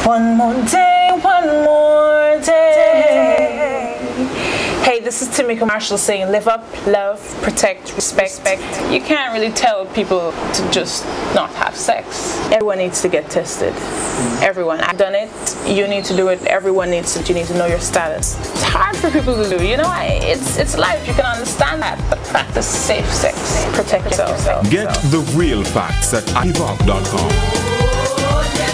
One more day, one more day. Hey, this is Timeka Marshall saying live up, love, protect, respect. You can't really tell people to just not have sex. Everyone needs to get tested. Everyone. I've done it. You need to do it. Everyone needs it. You need to know your status. It's hard for people to do. You know, it's life. You can understand that. But practice safe sex. Protect yourself. Get the real facts at iVoc.com.